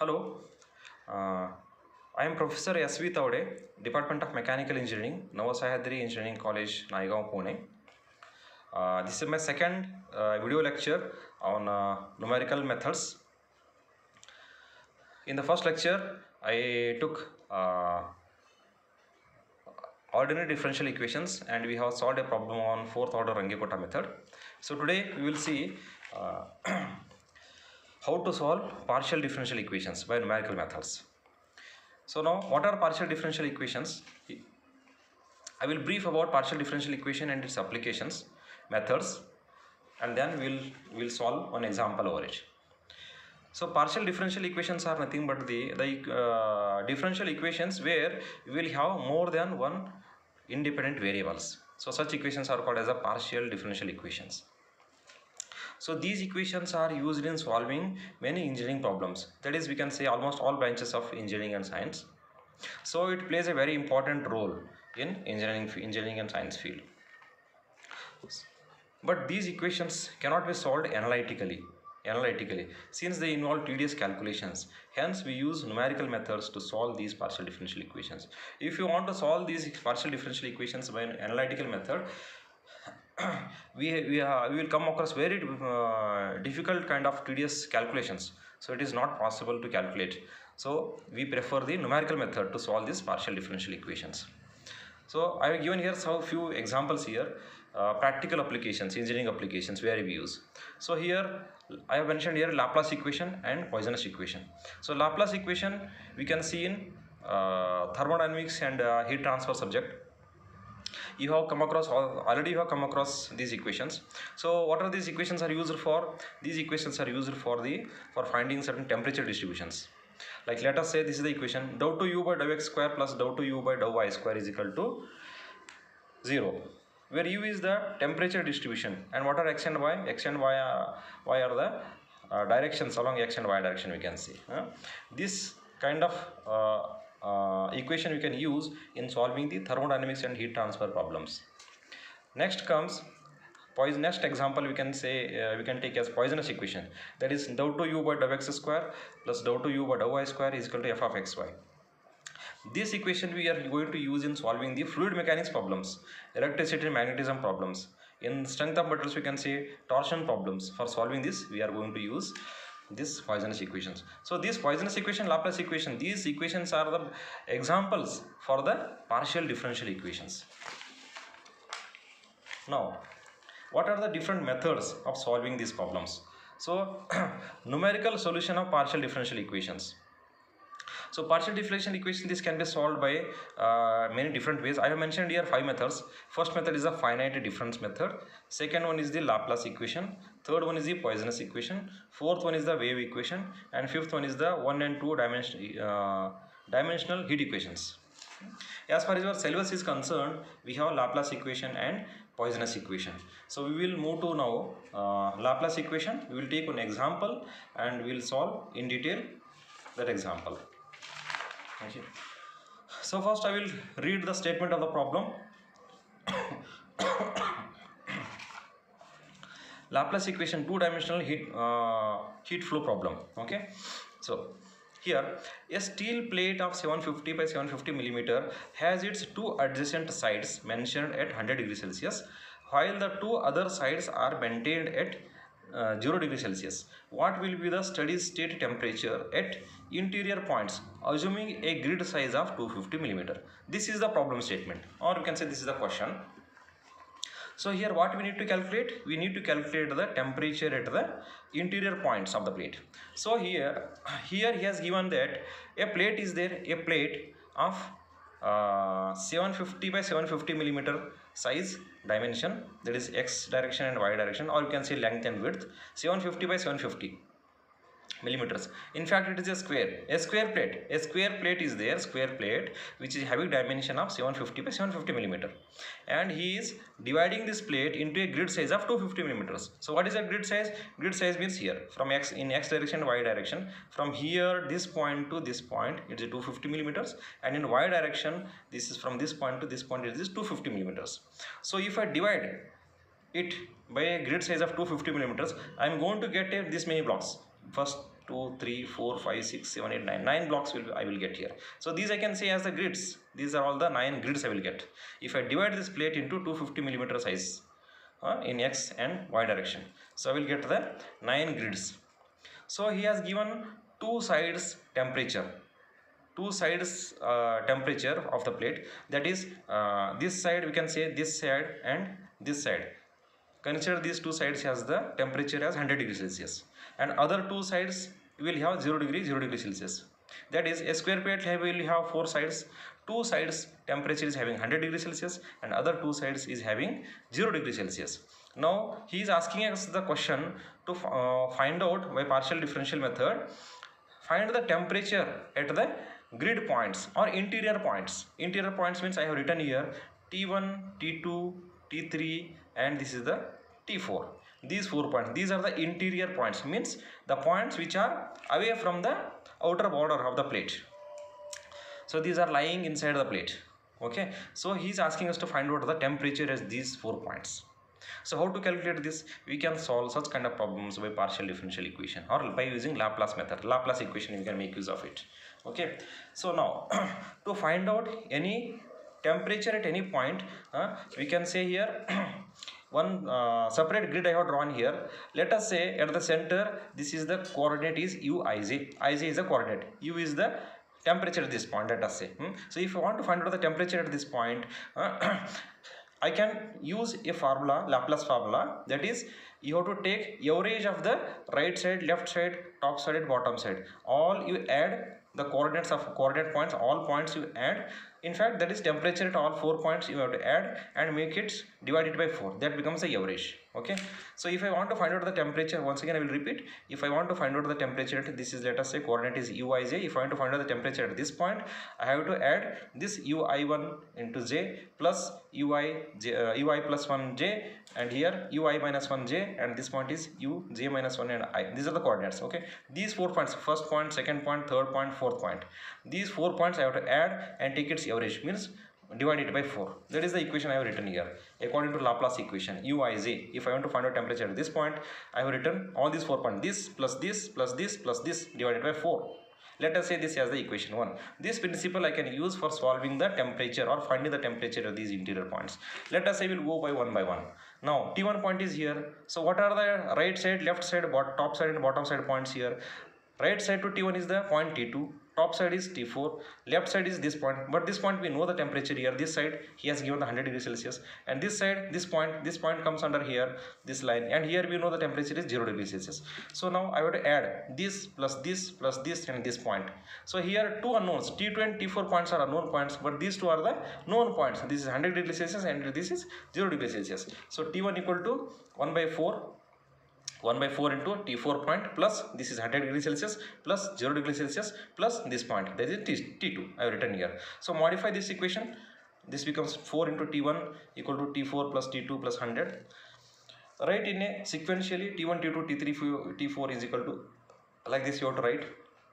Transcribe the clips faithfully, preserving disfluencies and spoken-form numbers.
Hello, uh, I am Professor S V Tawade, Department of Mechanical Engineering, Navasahadri Engineering College, Naigaon, Pune. Uh, this is my second uh, video lecture on uh, numerical methods. In the first lecture, I took uh, ordinary differential equations and we have solved a problem on fourth order Runge-Kutta method. So today we will see uh, how to solve partial differential equations by numerical methods. So now, what are partial differential equations? I will brief about partial differential equation and its applications, methods, and then we'll we'll solve one example over it. So partial differential equations are nothing but the the uh, differential equations where we will have more than one independent variables. So such equations are called as a partial differential equations. So these equations are used in solving many engineering problems. That is, we can say almost all branches of engineering and science. So it plays a very important role in engineering, engineering and science field. But these equations cannot be solved analytically, analytically since they involve tedious calculations. Hence, we use numerical methods to solve these partial differential equations. If you want to solve these partial differential equations by an analytical method, we, we, uh, we will come across very uh, difficult kind of tedious calculations. So it is not possible to calculate. So we prefer the numerical method to solve these partial differential equations. So I have given here some few examples here, uh, practical applications, engineering applications where we use. So here I have mentioned here Laplace equation and Poisson's equation. So Laplace equation we can see in uh, thermodynamics and uh, heat transfer subject. You have come across already you have come across these equations. So what are these equations are used for? These equations are used for the for finding certain temperature distributions. Like let us say this is the equation dou to u by dou x square plus dou to u by dou y square is equal to zero, where u is the temperature distribution and what are x and y? X and y are, y are the uh, directions along x and y direction we can see. Uh, this kind of uh, Uh, equation we can use in solving the thermodynamics and heat transfer problems. Next comes Poisson. Next example we can say uh, we can take as Poisson's equation, that is dou to u by dou x square plus dou to u by dou y square is equal to f of xy. This equation we are going to use in solving the fluid mechanics problems, electricity and magnetism problems. In strength of metals we can say torsion problems. For solving this we are going to use this Poisson's equations. So this Poisson's equation, Laplace equation, these equations are the examples for the partial differential equations. Now, what are the different methods of solving these problems? So numerical solution of partial differential equations. So partial differential equation, this can be solved by uh, many different ways. I have mentioned here five methods. First method is the finite difference method. Second one is the Laplace equation. Third one is the Poisson's equation. Fourth one is the wave equation. And fifth one is the one and two dimension, uh, dimensional heat equations. As far as your syllabus is concerned, we have Laplace equation and Poisson's equation. So we will move to now uh, Laplace equation. We will take one example and we will solve in detail that example. Okay. So first I will read the statement of the problem. Laplace equation, two-dimensional heat uh, heat flow problem. Okay. So here a steel plate of seven fifty by seven fifty millimeter has its two adjacent sides mentioned at one hundred degrees Celsius, while the two other sides are maintained at Uh, zero degree Celsius. What will be the steady state temperature at interior points assuming a grid size of two hundred fifty millimeter? This is the problem statement, or you can say this is the question. So here what we need to calculate? We need to calculate the temperature at the interior points of the plate. So here, here he has given that a plate is there, a plate of uh, seven fifty by seven fifty millimeter size dimension, that is x direction and y direction, or you can say length and width, seven fifty by seven fifty millimeters. In fact, it is a square, a square plate. A square plate is there, square plate which is having dimension of seven fifty by seven fifty millimeter, and he is dividing this plate into a grid size of two hundred fifty millimeters. So what is a grid size? Grid size means here from x in x direction, y direction, from here this point to this point it is two hundred fifty millimeters, and in y direction this is from this point to this point it is two hundred fifty millimeters. So if I divide it by a grid size of two hundred fifty millimeters, I am going to get a, this many blocks. First two, three, four, five, six, seven, eight, nine. nine blocks will I will get here. So these I can say as the grids. These are all the nine grids I will get. If I divide this plate into two hundred fifty millimeter size uh, in x and y direction, so I will get the nine grids. So he has given two sides temperature. Two sides uh, temperature of the plate, that is uh, this side, we can say this side and this side. Consider these two sides has the temperature as one hundred degrees Celsius, and other two sides will have zero degree zero degree Celsius. That is, a square plate will have four sides. Two sides temperature is having one hundred degrees Celsius and other two sides is having zero degree Celsius. Now he is asking us the question to uh, find out by partial differential method, find the temperature at the grid points or interior points. Interior points means I have written here T one, T two, T three and this is the T four. These four points, these are the interior points, means the points which are away from the outer border of the plate. So these are lying inside the plate. Okay, so he is asking us to find out the temperature as these four points. So how to calculate this? We can solve such kind of problems by partial differential equation or by using Laplace method. Laplace equation, you can make use of it. Okay, so now to find out any temperature at any point, uh, we can say here one uh, separate grid I have drawn here. Let us say at the center, this is the coordinate is u ij. Ij is the coordinate, u is the temperature at this point, let us say. Hmm? So if you want to find out the temperature at this point, uh, I can use a formula, Laplace formula, that is you have to take average of the right side, left side, top side and bottom side. All you add the coordinates of coordinate points, all points you add. In fact, that is temperature at all four points you have to add and make it divided by four. That becomes the average. Okay. So if I want to find out the temperature, once again I will repeat. If I want to find out the temperature at this is, let us say coordinate is uij. If I want to find out the temperature at this point, I have to add this ui one into j plus ui j, uh, ui plus one j, and here ui minus one j, and this point is u j minus one and I. These are the coordinates. Okay. These four points, first point, second point, third point, fourth point. These four points I have to add and take its average, means divide it by four. That is the equation I have written here according to Laplace equation uij. If I want to find out temperature at this point, I have written all these four points, this plus this plus this plus this divided by four. Let us say this as the equation one. This principle I can use for solving the temperature or finding the temperature of these interior points. Let us say we will go by one by one. Now T one point is here. So what are the right side, left side, top side and bottom side points here? Right side to T one is the point T two, top side is T four, left side is this point, but this point we know the temperature here. This side he has given the one hundred degrees Celsius, and this side, this point, this point comes under here, this line, and here we know the temperature is zero degrees Celsius. So now I have to add this plus this plus this and this point. So here two unknowns, T two and T four points are unknown points, but these two are the known points. This is one hundred degrees Celsius and this is zero degrees Celsius. So T one equal to one by four. one by four into T four point plus this is one hundred degrees Celsius plus zero degrees Celsius plus this point, that is T two I have written here. So modify this equation, this becomes four into T one equal to T four plus T two plus one hundred. Write in a sequentially T one, T two, T three, T four is equal to, like this you have to write.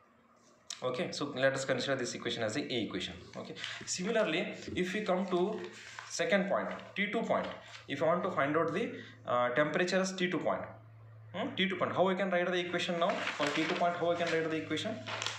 Okay, so let us consider this equation as a A equation. Okay, similarly if we come to second point, T two point, if I want to find out the uh, temperature as T two point, Hmm? T two point, how I can write the equation now? For T two point, how I can write the equation?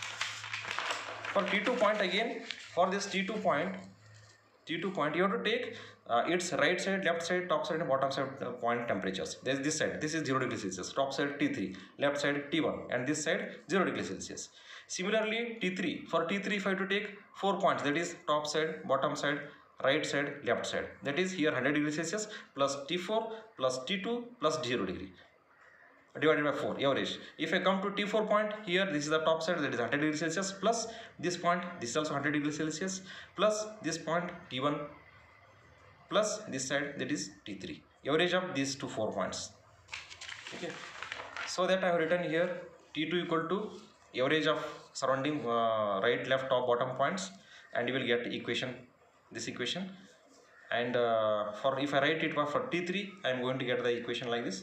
For T two point again, for this T two point, T two point, you have to take uh, its right side, left side, top side and bottom side uh, point temperatures. There is this side, this is zero degrees Celsius, top side T three, left side T one, and this side zero degrees Celsius. Similarly T three, for T three if I have to take four points, that is top side, bottom side, right side, left side, that is here one hundred degrees Celsius plus T four plus T two plus zero degree divided by four, average. If I come to T four point, here this is the top side, that is one hundred degrees Celsius plus this point, this is also one hundred degrees Celsius plus this point T one plus this side, that is T three, average of these two four points. Okay, so that I have written here T two equal to average of surrounding uh, right, left, top, bottom points, and you will get equation, this equation. And uh, for if I write it for T three, I am going to get the equation like this.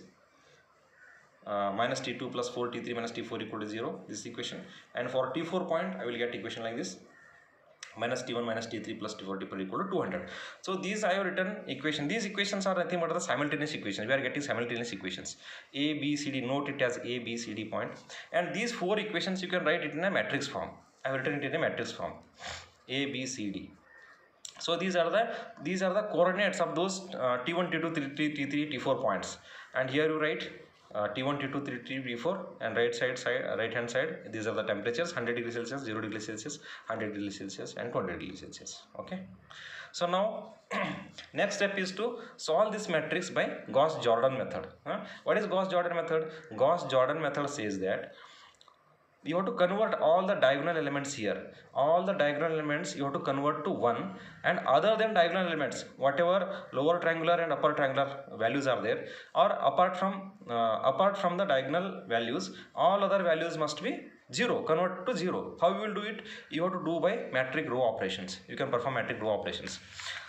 Uh, minus T two plus four T three minus T four equal to zero, this equation. And for T four point I will get equation like this. minus T one minus T three plus T four T four equal to two hundred. So these I have written equation. These equations are nothing but the simultaneous equations. We are getting simultaneous equations. A, B, C, D. Note it as A, B, C, D point. And these four equations you can write it in a matrix form. I have written it in a matrix form. A, B, C, D. So these are the these are the coordinates of those uh, T one, T two, T three, T three, T four points. And here you write uh, T one, T two, T three, T four, and right side side uh, right hand side. These are the temperatures: one hundred degrees Celsius, zero degrees Celsius, one hundred degrees Celsius, and two hundred degrees Celsius. Okay. So now next step is to solve this matrix by Gauss-Jordan method. Huh? What is Gauss-Jordan method? Gauss-Jordan method says that you have to convert all the diagonal elements here. All the diagonal elements you have to convert to one, and other than diagonal elements, whatever lower triangular and upper triangular values are there, or apart from uh, apart from the diagonal values, all other values must be zero. Convert to zero. How you will do it? You have to do by matrix row operations. You can perform matrix row operations.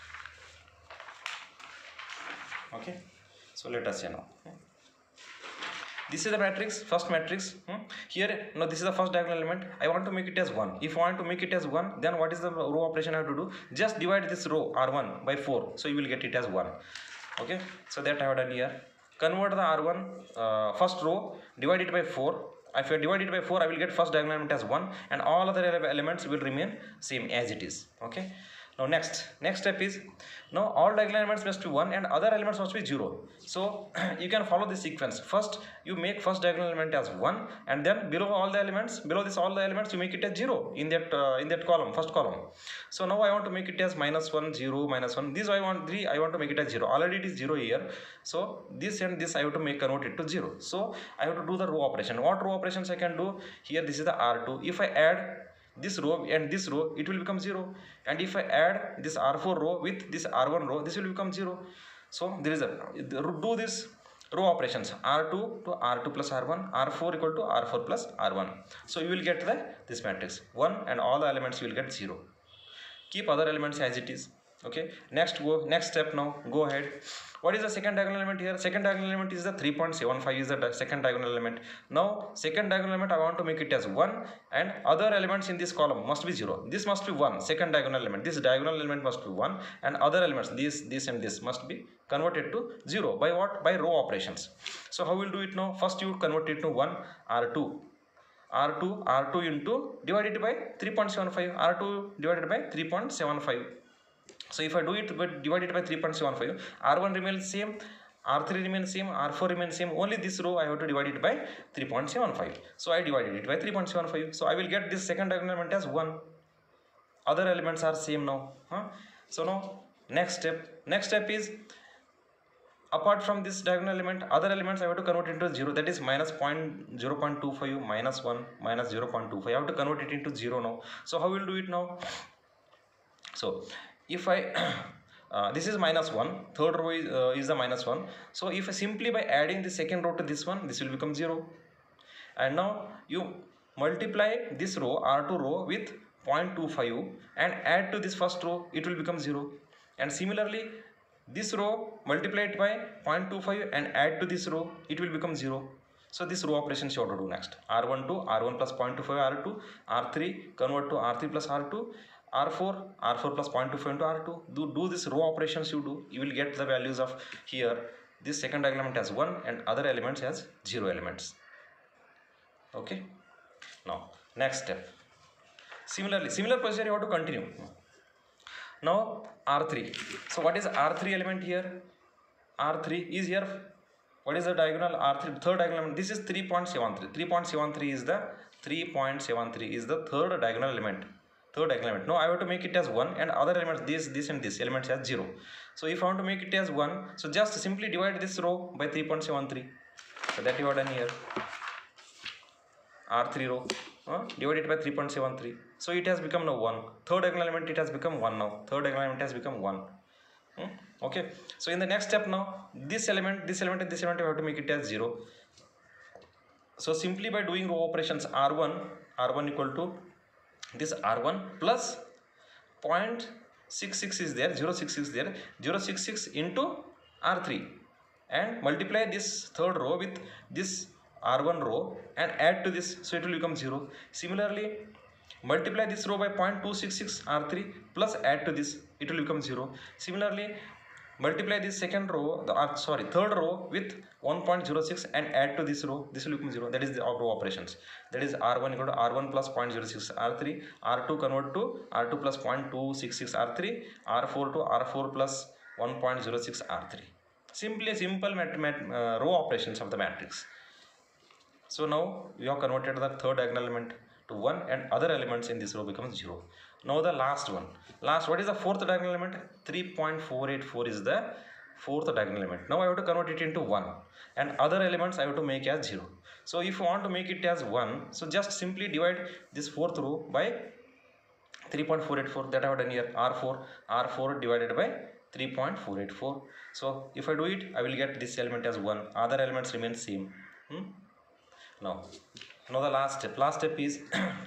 Okay. So let us see now. This is the matrix, first matrix. Hmm? Here, no, this is the first diagonal element. I want to make it as one. If I want to make it as one, then what is the row operation I have to do? Just divide this row R one by four. So you will get it as one. Okay. So that I have done here. Convert the R one uh, first row, divide it by four. If I divide it by four, I will get first diagonal element as one, and all other elements will remain same as it is. Okay. Now next, next step is, now all diagonal elements must be one and other elements must be zero. So you can follow this sequence. First you make first diagonal element as one, and then below all the elements, below this all the elements you make it as zero in that uh, in that column, first column. So now I want to make it as minus one, zero, minus one. This I want three, I want to make it as zero. Already it is zero here. So this and this I have to make convert it to zero. So I have to do the row operation. What row operations I can do? Here this is the R two. If I add this row and this row, it will become zero. And if I add this R four row with this R one row, this will become zero. So there is a, do this row operations, R two to R two plus R one, R four equal to R four plus R one. So you will get the this matrix one, and all the elements you will get zero. Keep other elements as it is. Okay. Next go next step now. Go ahead. What is the second diagonal element here? Second diagonal element is the three point seven five is the di second diagonal element. Now second diagonal element I want to make it as one, and other elements in this column must be zero. This must be one, second diagonal element. This diagonal element must be one, and other elements, this, this and this must be converted to zero. By what? By row operations. So how will do it now? First you convert it to one, R two. R two, R two into divided by three point seven five, R two divided by three point seven five. So if I do it but divide it by three point seven five, R one remains same, R three remains same, R four remains same. Only this row I have to divide it by three point seven five. So I divided it by three point seven five. So I will get this second diagonal element as one. Other elements are same now. Huh? So now next step. Next step is, apart from this diagonal element, other elements I have to convert into zero. That is minus zero point two five, minus one, minus zero point two five. I have to convert it into zero now. So how will do it now? So if I uh, this is minus one, third row is, uh, is the minus one. So if I simply by adding the second row to this one, this will become zero. And now you multiply this row R two row with zero point two five and add to this first row, it will become zero. And similarly this row multiply it by zero point two five and add to this row, it will become zero. So this row operations you have to do next. R one to R one plus zero point two five R two, R three convert to R three plus R two, R four, R four plus zero point two five into R two. Do, do this row operations you do. You will get the values of here. This second element has one and other elements has zero elements. Okay. Now next step. Similarly, similar procedure you have to continue. Now R three. So what is R three element here? R three is here. What is the diagonal? R three, third diagonal element. This is three point seven three. three point seven three is the three point seven three is the third diagonal element. Third diagonal element. Now I have to make it as one, and other elements, this, this and this elements as zero. So if I want to make it as one, so just simply divide this row by three point seven three. So that you have done here. R three row uh, divided by three point seven three. So it has become now one. Third diagonal element, it has become one now. Third diagonal element has become one. Hmm? Okay. So in the next step now, this element, this element and this element you have to make it as zero. So simply by doing row operations, R one, R one equal to this R one plus zero point six six is there, zero point six six is there, zero point six six into R three, and multiply this third row with this R one row and add to this, so it will become zero. Similarly, multiply this row by zero point two six six R three plus add to this, it will become zero. Similarly, multiply this second row, the uh, sorry third row with one point zero six and add to this row, this will become zero. That is the row operations. That is R one equal to R one plus zero point zero six R three, R two convert to R two plus zero point two six six R three, R four to R four plus one point zero six R three. Simply simple mat mat uh, row operations of the matrix. So now we have converted the third diagonal element to one and other elements in this row becomes zero. Now the last one. Last, what is the fourth diagonal element? three point four eight four is the fourth diagonal element. Now I have to convert it into one and other elements I have to make as zero. So if you want to make it as one, so just simply divide this fourth row by three point four eight four, that I have done here. R four, R four divided by three point four eight four. So if I do it, I will get this element as one, other elements remain same. Hmm? Now, now the last step. Last step is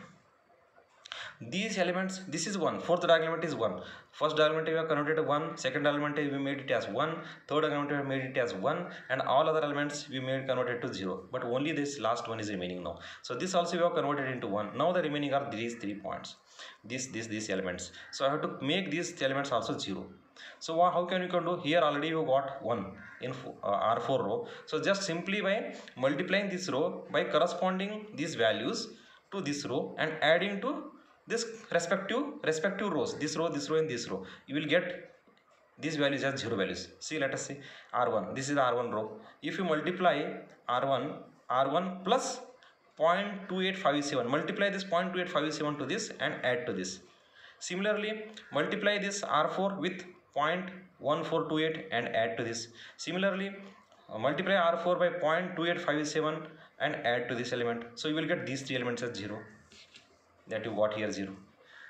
these elements, this is one, fourth diagonal element is one. First diagonal element we have converted to one, second diagonal element we made it as one, third diagonal element we have made it as one, and all other elements we made converted to zero. But only this last one is remaining now. So this also we have converted into one. Now the remaining are these three points, this, this, these elements. So I have to make these elements also zero. So how can we can do? Here already you got one in uh, R four row. So just simply by multiplying this row by corresponding these values to this row and adding to this respective respective rows, this row, this row, and this row, you will get these values as zero values. See, let us see R one. This is the R one row. If you multiply R one, R one plus zero point two eight five seven, multiply this zero point two eight five seven to this and add to this. Similarly, multiply this R four with zero point one four two eight and add to this. Similarly, uh, multiply R four by zero point two eight five seven and add to this element. So you will get these three elements as zero. That you got here zero,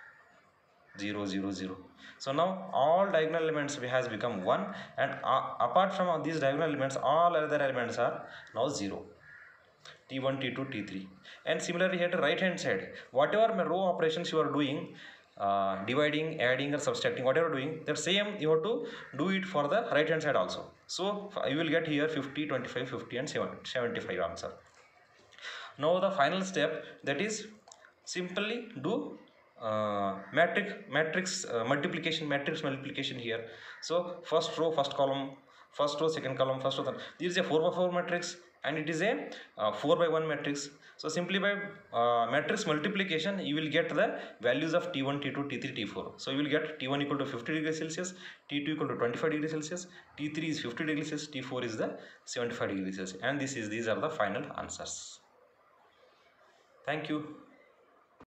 zero, zero, zero. So now all diagonal elements has become one, and uh, apart from these diagonal elements, all other elements are now zero. T one, T two, T three. And similarly here to right hand side, whatever row operations you are doing, uh, dividing, adding or subtracting, whatever doing, that same you have to do it for the right hand side also. So you will get here fifty, twenty-five, fifty and seventy-five answer. Now the final step, that is simply do uh, matrix matrix uh, multiplication matrix multiplication here. So first row, first column, first row, second column, first row. Third. This is a four by four matrix and it is a uh, four by one matrix. So simply by uh, matrix multiplication you will get the values of T one, T two, T three, T four. So you will get T one equal to fifty degrees Celsius, T two equal to twenty-five degrees Celsius, T three is fifty degrees Celsius, T four is the seventy-five degrees Celsius, and this is these are the final answers. Thank you.